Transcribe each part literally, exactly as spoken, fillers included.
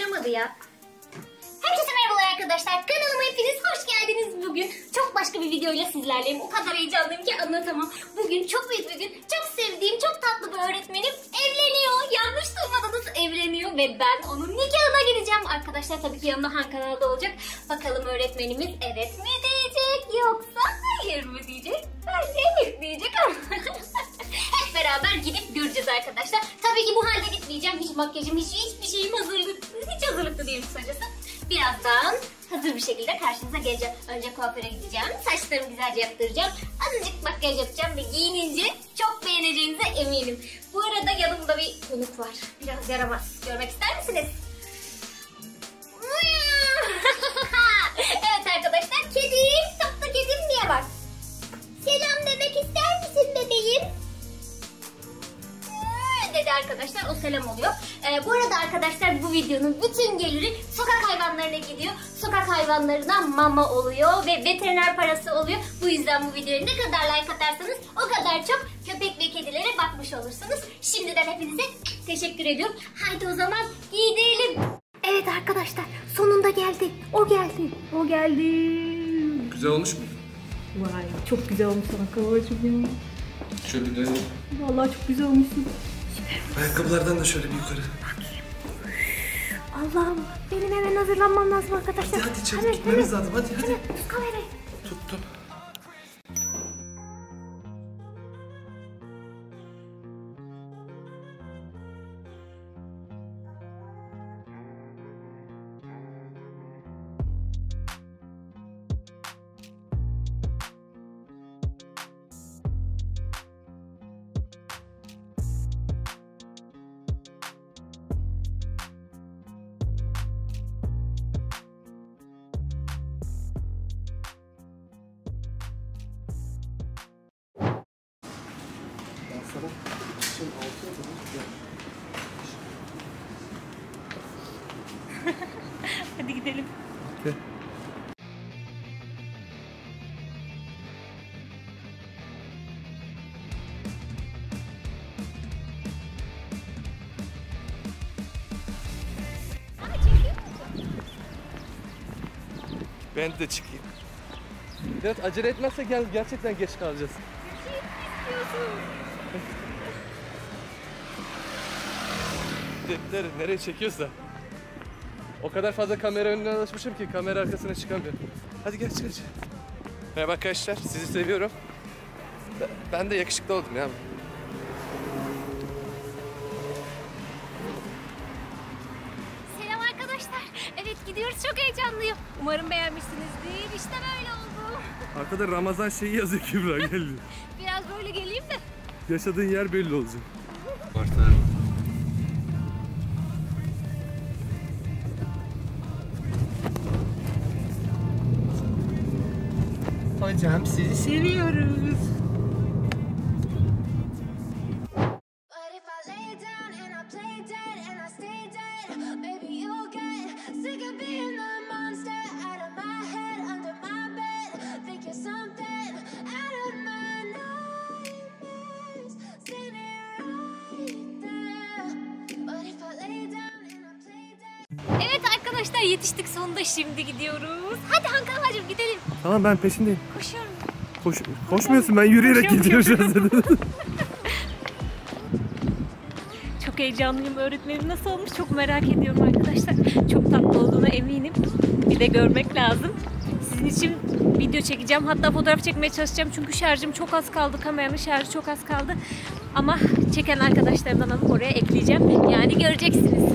başlamadı ya. Herkese merhabalar arkadaşlar. Kanalıma hepiniz hoş geldiniz bugün. Çok başka bir videoyla sizlerleyim. O kadar heyecanlıyım ki anlatamam. Bugün çok büyük bir gün. Çok sevdiğim, çok tatlı bir öğretmenim evleniyor. Yanlış duymadınız, evleniyor ve ben onun nikahına gideceğim. Arkadaşlar tabii ki yanımda Han kanalda olacak. Bakalım öğretmenimiz evet mi diyecek yoksa hayır mı diyecek? Bence evet diyecek ama hep beraber gidip göreceğiz arkadaşlar. Tabii ki bu halde gitmeyeceğim. Hiç makyajım, hiç hiçbir şeyim hazırlıklı, hiç hazırlıklı değilim kısacası. Birazdan hazır bir şekilde karşınıza geleceğim. Önce kuaföre gideceğim. Saçlarımı güzelce yaptıracağım. Azıcık makyaj yapacağım ve giyinince çok beğeneceğinize eminim. Bu arada yanımda bir konuk var. Biraz yaramaz. Görmek ister misiniz? Evet arkadaşlar, kedim. Tatlı kedim diye var. Selam demek ister misin bebeğim? Dedi arkadaşlar, o selam oluyor. Ee, bu arada arkadaşlar bu videonun bütün geliri sokak hayvanlarına gidiyor. Sokak hayvanlarına mama oluyor ve veteriner parası oluyor. Bu yüzden bu videoya ne kadar like atarsanız o kadar çok köpek ve kedilere bakmış olursunuz. Şimdiden hepinize teşekkür ediyorum. Haydi o zaman gidelim. Evet arkadaşlar, sonunda geldi. O geldi. O geldi. Güzel olmuş mu? Vay, çok güzel olmuşsun Akavacığım ya. Şöyle bir dönelim. Vallahi çok güzel olmuşsun. Ayakkabılardan da şöyle bir yukarı. Allah'ım, benim hemen hazırlanmam lazım arkadaşlar. Hadi hadi çabuk gitmemiz lazım, hadi hadi. Tut kamerayı. Tuttum. Hadi gidelim. Okay. Ben de çıkayım. Evet, acele etmezse gel, gerçekten geç kalacağız. Nereye, nereye çekiyorsa. O kadar fazla kamera önüne alışmışım ki kamera arkasına çıkamıyorum. Hadi gel çık. Merhaba arkadaşlar, sizi seviyorum. Ben de yakışıklı oldum ya. Selam arkadaşlar. Evet, gidiyoruz, çok heyecanlıyım. Umarım beğenmişsinizdir. İşte böyle oldu. Arkada Ramazan şeyi yazıyor, Kübra geldi. Biraz böyle geleyim de. Yaşadığın yer belli olacak. Hocam sizi seviyoruz. Evet arkadaşlar, yetiştik sonunda, şimdi gidiyoruz. Hadi Hakan hacım gidelim. Tamam, ben peşindeyim. Koşuyorum. Koş, koşmuyorsun, ben yürüyerek gidiyorum şu an. Çok heyecanlıyım. Öğretmenim nasıl olmuş çok merak ediyorum arkadaşlar. Çok tatlı olduğuna eminim. Bir de görmek lazım. Sizin için video çekeceğim. Hatta fotoğraf çekmeye çalışacağım. Çünkü şarjım çok az kaldı. Kameranın şarjı çok az kaldı. Ama çeken arkadaşlarımdan alıp oraya ekleyeceğim. Yani göreceksiniz.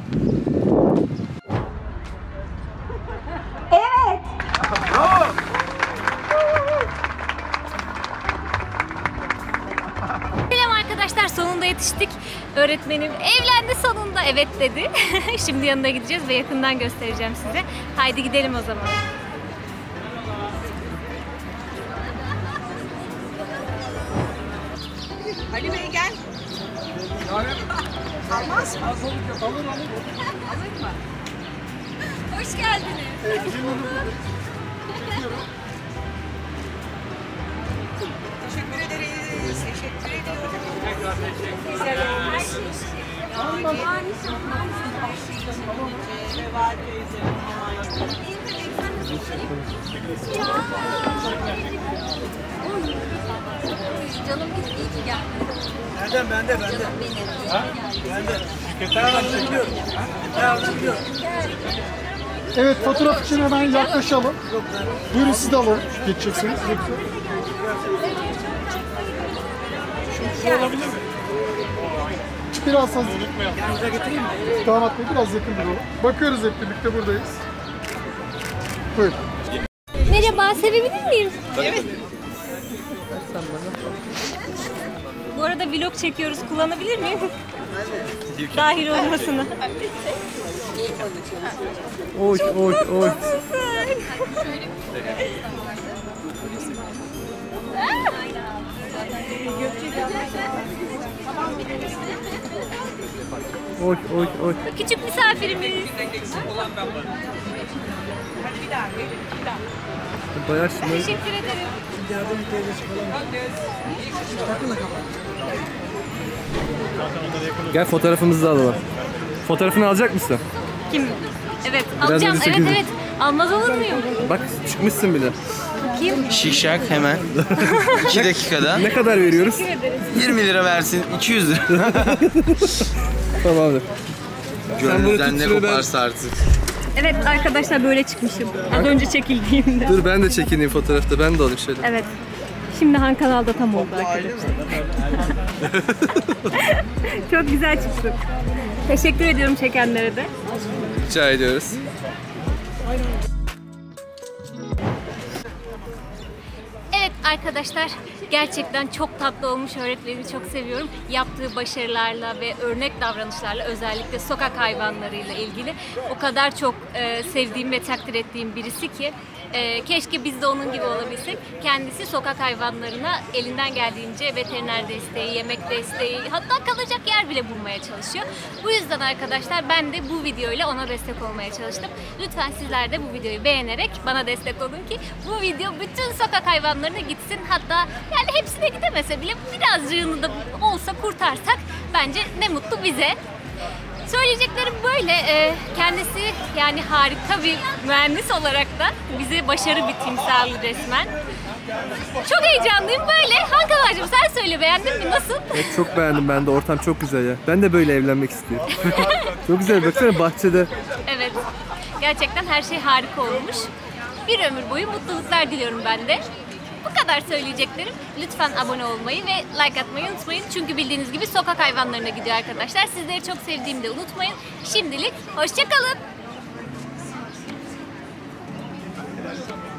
Arkadaşlar sonunda yetiştik. Öğretmenim evlendi sonunda, evet dedi. Şimdi yanına gideceğiz ve yakından göstereceğim size. Haydi gidelim o zaman. Ali Bey gel. Almaz mı? Alır alır. Alır mı? Hoş geldiniz. Evet, teşekkür ederiz. Teşekkür ediyorum. Tekrar teşekkür ederim. Güzel olmuş. Babam. Canım iyi ki geldin. Nereden? Bende, bende. Ha? Bende. Nereden çekiyorum? Nereden çekiyorum? Evet, fotoğraf için hemen yaklaşalım. Buyurun, siz de alın. Geçeceksiniz. Biraz hazır. Yanınıza getireyim mi? Damat Bey biraz yakın duralım. Bakıyoruz, hep birlikte buradayız. Buyurun. Merhaba, sevebilir miyim? Evet. Bu arada vlog çekiyoruz, kullanabilir miyim? Dahil olmasını. Oy oy oy. Oy oy oy. Küçük misafirimiz. Bayağı şımarık. Teşekkür ederim. Yardım ihtiyacı çıkalım. Takıla kapat. Gel fotoğrafımızı da alalım. Fotoğrafını alacak mısın? Kim? Evet, Biraz alacağım. önce Evet, çekildik. evet. Almaz olur muyum? Bak çıkmışsın bile. Kim? Şikşak hemen. iki dakikada. Ne kadar veriyoruz? yirmi lira versin. iki yüz lira. Tamamdır. Gönlünüzden ne tut ve ben- koparsa artık. Evet arkadaşlar, böyle çıkmışım. Az önce çekildiğimde. Dur ben de çekineyim fotoğrafta. Ben de alayım şöyle. Evet. Şimdi Han kanalda tam oldu arkadaşlar. Çok güzel çıktı. Teşekkür ediyorum çekenlere de. Rica ediyoruz. Evet arkadaşlar, gerçekten çok tatlı olmuş, öğretmenimi çok seviyorum. Yaptığı başarılarla ve örnek davranışlarla, özellikle sokak hayvanlarıyla ilgili o kadar çok e, sevdiğim ve takdir ettiğim birisi ki e, keşke biz de onun gibi olabilsek. Kendisi sokak hayvanlarına elinden geldiğince veteriner desteği, yemek desteği, hatta kalacak yer bile bulmaya çalışıyor. Bu yüzden arkadaşlar ben de bu videoyla ona destek olmaya çalıştım. Lütfen sizler de bu videoyu beğenerek bana destek olun ki bu video bütün sokak hayvanlarına gitsin. Hatta yani hepsine gidemese bile birazcığını da olsa kurtarsak bence ne mutlu bize. Söyleyeceklerim böyle. Ee, kendisi yani harika bir mühendis olarak da bize başarı bir timsali resmen. Çok heyecanlıyım böyle. Hankalarcığım sen söyle, beğendin mi? Nasıl? Evet, çok beğendim ben de. Ortam çok güzel ya. Ben de böyle evlenmek istiyorum. Çok güzel. Baksana bahçede. Evet. Gerçekten her şey harika olmuş. Bir ömür boyu mutluluklar diliyorum ben de. Bu kadar söyleyeceklerim. Lütfen abone olmayı ve like atmayı unutmayın. Çünkü bildiğiniz gibi sokak hayvanlarına gidiyor arkadaşlar. Sizleri çok sevdiğimi de unutmayın. Şimdilik hoşça kalın.